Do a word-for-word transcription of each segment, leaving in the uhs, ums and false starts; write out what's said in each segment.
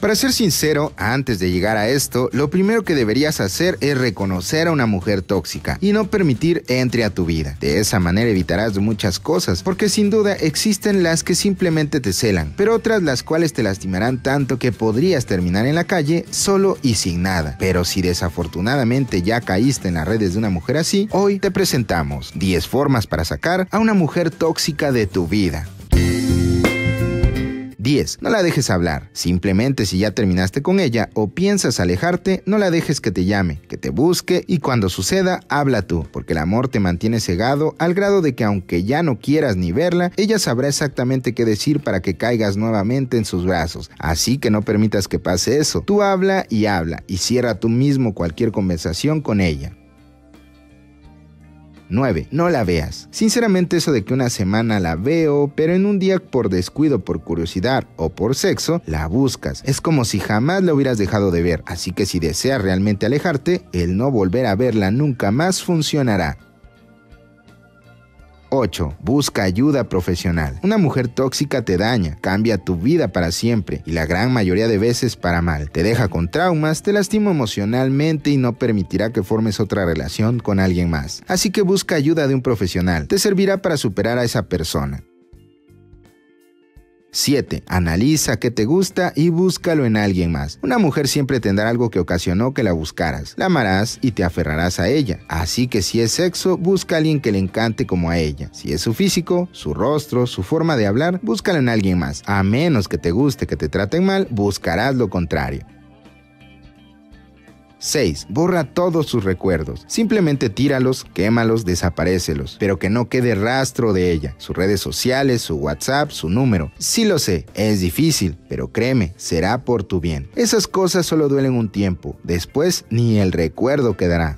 Para ser sincero, antes de llegar a esto, lo primero que deberías hacer es reconocer a una mujer tóxica y no permitir entre a tu vida. De esa manera evitarás muchas cosas, porque sin duda existen las que simplemente te celan, pero otras las cuales te lastimarán tanto que podrías terminar en la calle solo y sin nada. Pero si desafortunadamente ya caíste en las redes de una mujer así, hoy te presentamos diez formas para sacar a una mujer tóxica de tu vida. diez. No la dejes hablar. Simplemente si ya terminaste con ella o piensas alejarte, no la dejes que te llame, que te busque y cuando suceda, habla tú, porque el amor te mantiene cegado al grado de que aunque ya no quieras ni verla, ella sabrá exactamente qué decir para que caigas nuevamente en sus brazos. Así que no permitas que pase eso. Tú habla y habla y cierra tú mismo cualquier conversación con ella. nueve. No la veas. Sinceramente eso de que una semana la veo, pero en un día por descuido, por curiosidad o por sexo, la buscas. Es como si jamás la hubieras dejado de ver, así que si deseas realmente alejarte, el no volver a verla nunca más funcionará. ocho. Busca ayuda profesional. Una mujer tóxica te daña, cambia tu vida para siempre y la gran mayoría de veces para mal. Te deja con traumas, te lastima emocionalmente y no permitirá que formes otra relación con alguien más. Así que busca ayuda de un profesional. Te servirá para superar a esa persona. siete. Analiza qué te gusta y búscalo en alguien más. Una mujer siempre tendrá algo que ocasionó que la buscaras. La amarás y te aferrarás a ella. Así que si es sexo, busca a alguien que le encante como a ella. Si es su físico, su rostro, su forma de hablar, búscalo en alguien más. A menos que te guste que te traten mal, buscarás lo contrario. seis. Borra todos sus recuerdos. Simplemente tíralos, quémalos, desaparécelos, pero que no quede rastro de ella. Sus redes sociales, su WhatsApp, su número. Sí lo sé, es difícil, pero créeme, será por tu bien. Esas cosas solo duelen un tiempo, después ni el recuerdo quedará.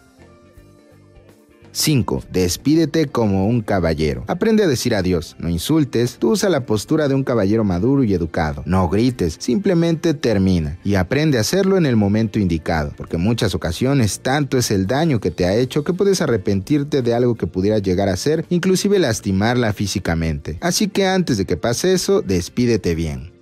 cinco. Despídete como un caballero. Aprende a decir adiós, no insultes, tú usa la postura de un caballero maduro y educado. No grites, simplemente termina y aprende a hacerlo en el momento indicado, porque en muchas ocasiones tanto es el daño que te ha hecho que puedes arrepentirte de algo que pudiera llegar a ser, inclusive lastimarla físicamente. Así que antes de que pase eso, despídete bien.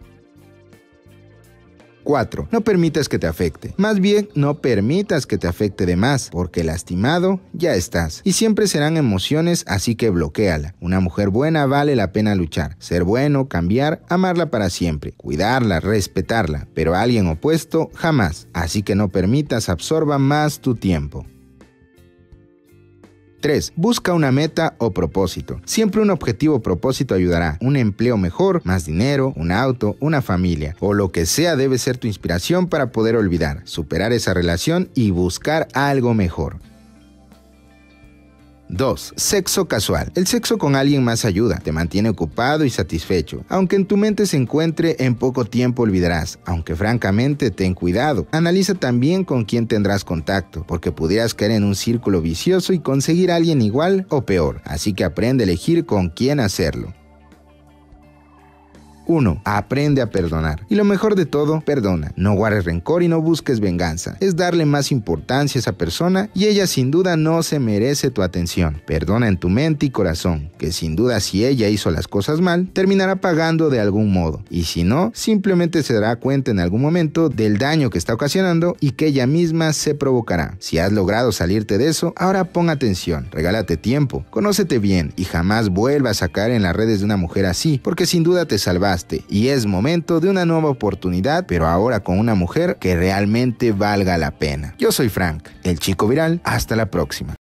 cuatro. No permitas que te afecte. Más bien, no permitas que te afecte de más, porque lastimado ya estás. Y siempre serán emociones, así que bloquéala. Una mujer buena vale la pena luchar. Ser bueno, cambiar, amarla para siempre. Cuidarla, respetarla. Pero a alguien opuesto, jamás. Así que no permitas absorba más tu tiempo. tres. Busca una meta o propósito. Siempre un objetivo o propósito ayudará. Un empleo mejor, más dinero, un auto, una familia o lo que sea debe ser tu inspiración para poder olvidar, superar esa relación y buscar algo mejor. dos. Sexo casual. El sexo con alguien más ayuda, te mantiene ocupado y satisfecho. Aunque en tu mente se encuentre, en poco tiempo olvidarás, aunque francamente ten cuidado. Analiza también con quién tendrás contacto, porque pudieras caer en un círculo vicioso y conseguir a alguien igual o peor, así que aprende a elegir con quién hacerlo. uno. Aprende a perdonar. Y lo mejor de todo, perdona. No guardes rencor y no busques venganza. Es darle más importancia a esa persona y ella sin duda no se merece tu atención. Perdona en tu mente y corazón, que sin duda si ella hizo las cosas mal, terminará pagando de algún modo. Y si no, simplemente se dará cuenta en algún momento del daño que está ocasionando y que ella misma se provocará. Si has logrado salirte de eso, ahora pon atención, regálate tiempo, conócete bien y jamás vuelvas a caer en las redes de una mujer así, porque sin duda te salvaste. Y es momento de una nueva oportunidad, pero ahora con una mujer que realmente valga la pena. Yo soy Frank, el chico viral. Hasta la próxima.